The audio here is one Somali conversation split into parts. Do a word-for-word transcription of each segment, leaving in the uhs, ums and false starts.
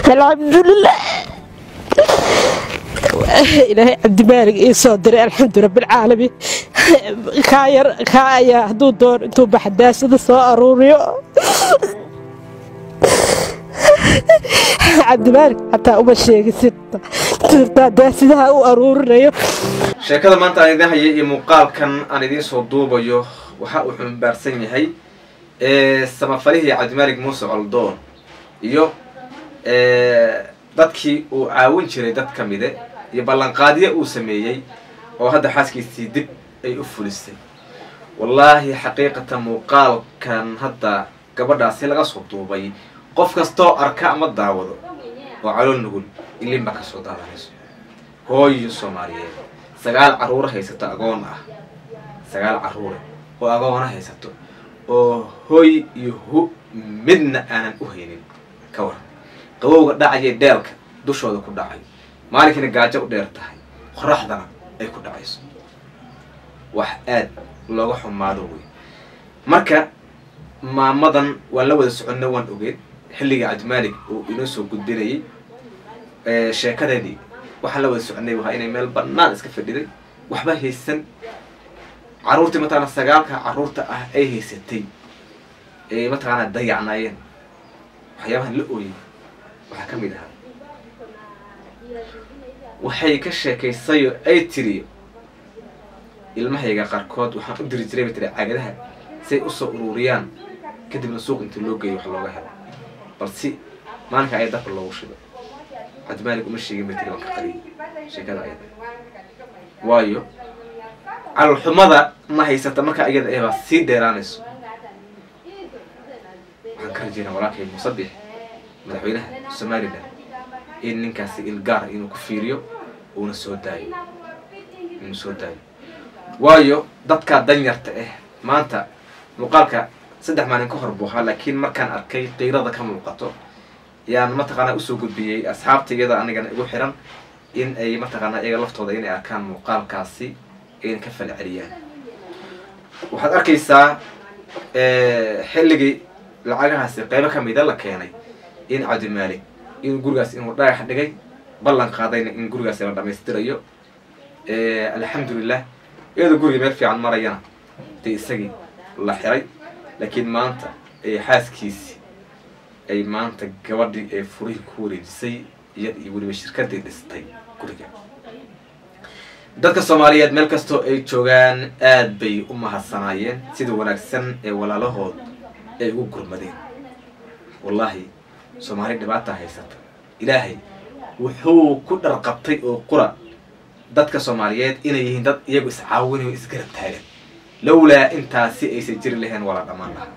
الحمد لله إلهي عبد مالك إيه صدري الحمد رب العالمين خاير خايا هدو دور انتو بحداس سو أروريو عبد مالك حتى أم الشيخ ستة ترتا داسدها أو أروريو sheekada maanta aan idin hayay iyo muuqaalkan aan idin soo duubayo waxa uu xambaarsan yahay ee samafalihii Cabdi Malik Muuse Coldoon iyo ee dadkii uu caawin jiray dad kamide iyo ballanqaadiye uu sameeyay oo hadda xaaskiisii dib ay u fulisay wallahi xaqiiqatan muuqaalkan hadda gabadhaasi laga soo duubay qof kasto arka ama daawado oo calool nugul ilin ba ka soo daadanayso hooyo Soomaaliyeed sagaal caruur haysato agoon ah sagaal caruur oo agoon haysato oo hooy iyo hu midna aanan u haynin ka war qabowga dhacay deelka dushooda ku dhacay maalinkiina gaajo u dheer tahay qoraxdana ay ku dhacayso wax aad looga xumaado way marka maamadan waa la wada soconay waan ogeed xilliga Cabdi Malik oo inoo soo gudbinayay ee sheekadeedii waxa la wada soconay waxa inay meel banaan iska fadhiday waxba haysan caruurtii matana sagaalka caruurta ah ay haysatay ee matana dayacnaayeen waxyaabahan la ooyay waxa kamid ah waxay ka sheekaysay ay tiri ilmahayga qarkood waxaan u diri jiray bitray cagadaha say u soo ururiyaan kadibna suuq inta loo geeyo wax looga helo balsi maalinka ay dadka loogu shido Cabdi Malik uma sheegin bitray wax qari sheekada ayada waayo al xumada ma haysata marka ayada ay si dheeraanayso waxaan ka rajayna walaakay musabbix madaxweynaha Soomaaliland in ninkaasi ilgaar inuu ku fiiriyo oo soo daayo inuu soo daayo waayo dadka danyarta ah maanta muuqaalka saddex maalin ka hor buuxa laakiin markaan arkay qiirada ka muuqato yaan ma taqaana u soo gudbiyay asxaabtayada anigana igu xiran in ay ma taqaana iyaga laftooda inay arkaan muuqaalkaasi in ka falceliyaan waxaad arkaysaa ee xilligii lacagahaasi qaybo kamid ah la keenay in Cabdi Malik in gurigaas inuu dhagax dhigay ballan qaadayna in gurigaas la dhameystirayo ee alxamdulillah iyadoo guriga meel fiican marayana tii isagii la xiray laakiin maanta ee xaaskiisi ay maanta gabadhii ee furihi ku wareejisay iyada iyo waliba shirkadii dhistay guriga dadka Soomaaliyeed meel kasto ay joogaan aad bay u mahadsanayeen sida wanaagsan ee walaalahood ay ugu gurmadeen wallahi Soomaali dhibaato haysata ilaahay wuxuu ku dharqabtay oo qura dadka Soomaaliyeed inay yihiin dad iyagu is caawinayo is garab taagan lawla intaasi ay jiri lahayn wala dhamaan laha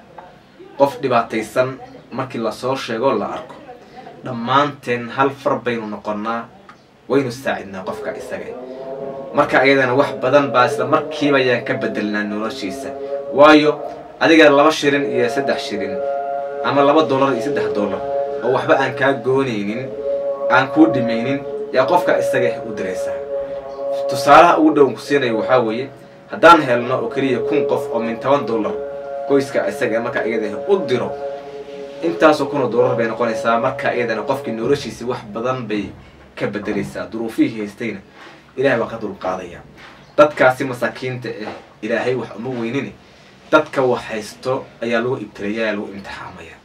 qof dhibaataysan markii la soo sheego la arko dhamaanteen hal far baynu noqonnaa waynu saacidnaa qofka isaga marka ayadana wax badan baa isla markiiba ayaan ka bedelnaa noloshiisa waayo adiga laba shilin iyo saddex shilin ama laba dollar iyo saddex dollar oo waxba aan ka goonaynin aan ku dhimaynin yaa qofka isaga u diraysa tusaalaha ugu dhow ku siinay waxa weeye haddaan helno oo kaliya kun qof oo min toban dollar qoyska isaga marka ayada u diro intaas oo kun dollar bay noqonaysaa marka ayadana qofkii noloshiisa wax badan bay ka bedelaysaa duruufihi haystayna ilaahay waa ka dul qaadaya dadkaasi masaakiinta ah ilaahay wax uma weynini dadka wax haysto ayaa lagu ibtilayaa lagu imtixaamaya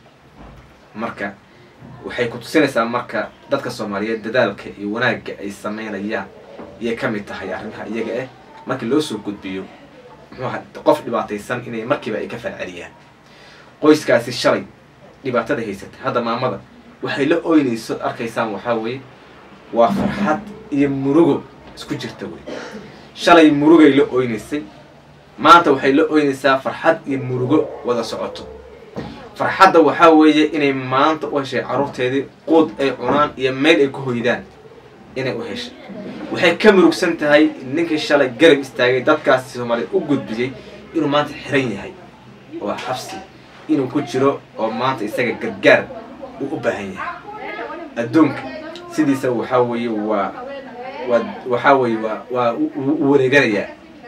marka waxay ku tusinaysaa marka dadka Soomaaliyeed dadaalka iyo wanaagga ay sameynayaan iyo kamid tahay arrimaha iyaga ah markii loo soo gudbiyo muxuu qof dhibaataysan inay markiiba ay ka falceliyaan qoyskaasi shalay dhibaatada haysata hadda maamada waxay la ooynayso arkaysaan waxa weeye waa farxad iyo murugo isku jirta way shalay murugay la ooynaysay maanta waxay la ooynaysaa farxad iyo murugo wada socoto farxadda waxa weeye inay maanta u heshay caruurteedii qood ay cunaan iyo meel ay ku hoydaan inay u heshay waxay ka murugsan tahay ninkii shalay garab istaagay dadkaas Soomaaliyeed u gudbiyay inuu maanta xiran yahay oo xabsi inuu ku jiro oo maanta isaga gargaar u baahan yahay adduunka sidiisa waxa weeye waa waxa weeye waa wareeganaya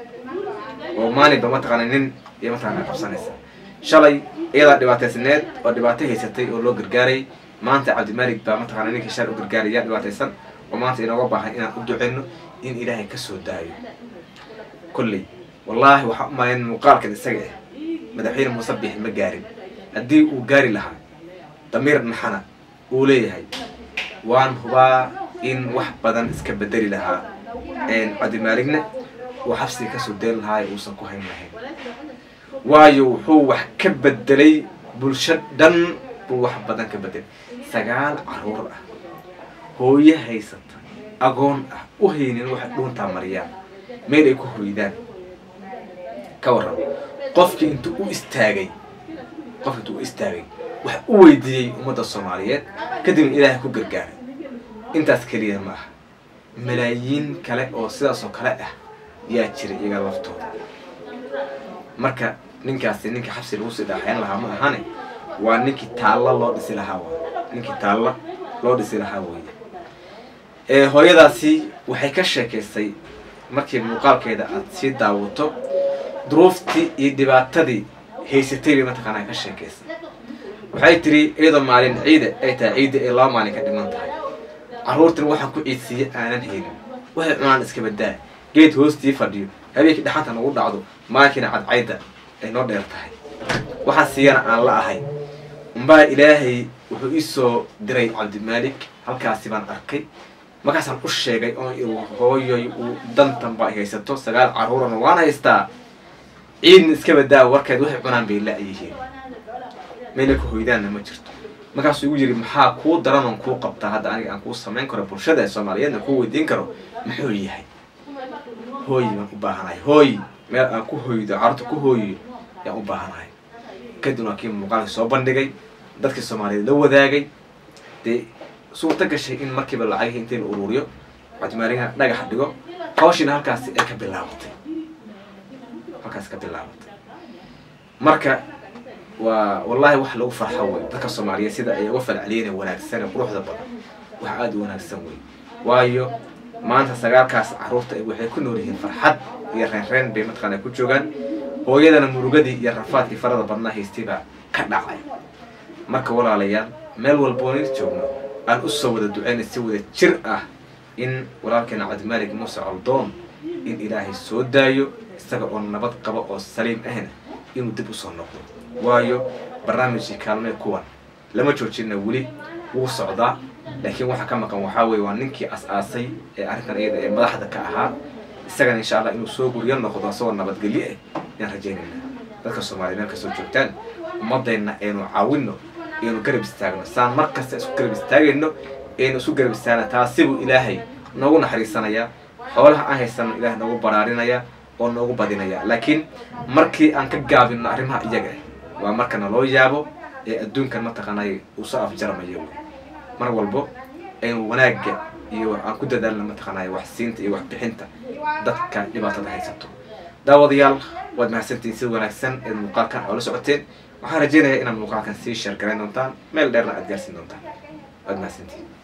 oo maani ba mataqaana nin iyo mataqaana qabsanaysa shalay iyada dhibaataysneed oo dhibaato haysatay oo loo gargaaray maanta cabdimaalig baa mataqaana ninkii shar u gargaaraya dhibaataysan oo maanta inooga baahan inaan u duceyno in ilaahay ka soo daayo kolley wallaahi waxaa u malayn muuqaalkan isaga ah madaxweyne muuse biixi ma gaarin haddii uu gaari lahaa damiir naxana uu leeyahay waan hubaa in wax badan iska bedeli lahaa cabdimaaligna uu xabsiga kasoo deeli lahaa ee uusan ku hayn lahayn waayo wuxuu wax ka bedelay bulsho dhan buu wax badan ka bedelay sagaal caruur ah hooyo haysata agoon ah u haynin waxay dhuuntaa mariyaan meel ay ku hoydaan ka warrab qofkii intuu u istaagay qofki intuu u istaagay wax u weydiiyey ummadda soomaaliyeed kadibna ilaahay ku gargaaray intaas keliya ma aha malaayiin kale oo sidaas oo kale ah yaa jira iyaga laftooda marka ninkaasi ninka xabsi lagu sii dhaaxayn lahaa ma ahane waa ninkii taalla loo dhisi lahaa waa ninkii taalla loo dhisi lahaa weeye ee hooyadaasi waxay ka sheekaysay markii muuqaalkeeda aad sii daawato duruuftii iyo dhibaatadii haysatay bay mataqaanaa ka sheekaysay waxay tiri iyadoo maalin ciida ay tahay ciida ay laba maalin ka dhiman tahay carruurtan waxaan ku ciidsiiye aanan haynin waxay cunaan iska badaa geed hoostii fadhiyo habeenkii dhaxanta nagu dhacdo maalinkiina cadcayda ay noo dheer tahay waxaan siiyana aan la ahay umbaa ilaahay wuxuu ii soo diray cabdimaalig halkaasi baan arkay markaasaan u sheegay oo hooyoy uu dantan baa haysato sagaal carruurana waan haystaa ciidna iska badaa warkeed waxay cunaan bay la-yihiin meela ku hoydaanna ma jirto markaasuu igu yidhi maxaa kuu daran oon kuu qabtaa hadda aniga aan kuu samayn karo bulshada soomaaliyeedna kuu weydiin karo muxuu yahay hooyi baan u baahanahay hooyi meel aan ku hoydo carruurta ku hooyiyo yaan u baahanahay kadib waa kii muuqaalka soo bandhigay dadkii soomaaliyeed la wadaagay dee suurta gashay in markiiba lacagihii intii la ururiyo cabdimaaligna dhagaxa dhigo hawshiina halkaasi ay ka bilaabatay halkaas ka bilaabatay marka waa wallaahi wax lagu farxo wey dadka soomaaliyeed sida ay uga falceliyeen wanaagsan ee quruxda badan wax aada u wanaagsan wey waayo maanta sagaalkaas carruurta waxay ku nool yihiin farxad iyo reenreen bay mataqaana ku joogaan hooyadana murugadii iyo rafaadkii farada badnaa haystay baa ka dhacay marka walaalayaal meel walboon joogno aan u soo wada duceynay si wada jir ah in walaalkeena cabdimaalig muuse coldoon in ilaahay soo daayo isaga oo nabad qaba oo saliim ahna inuu dib u soo noqdo waayo barnaamijkii kaalmee kuwan lama joojina weli wuu socdaa laakiin waxa ka maqan waxaa weeye waa ninkii as-aasay ee arrintan iyada ee madaxda ka ahaa isagana insha allah inuu soo guriyo noqdo asagoo nabadgelyo ah yaan rajaynayna dadka soomaaliya meel kasoo joogtaan ummadeenna aynu caawinno aynu garab istaagno saan mar kasta isku garab istaagayno aynu isu garab istaagna taasibuu ilaahay noogu naxariisanayaa xoolaha aan haysano ilaahay noogu baraarinaya oo noogu badinaya laakiin markii aan ka gaabino arrimaha iyaga ah waa markana loo yaabo ee adduunkan mataqaanay uu soo afjarmayo mar walbo aynu wanaagga iyo aan ku dadaalna mataqaanay wax siinta iyo wax bixinta dadka dhibaatada haysato daawadayaal waad mahadsantihiin si wanaagsan ee muuqaalkan oo la socoteen waxaan rajaynayaa inaad muuqaalkan sii share garayn doontaan meel dheerna aad gaarsiin doontaan waad mahadsantihiin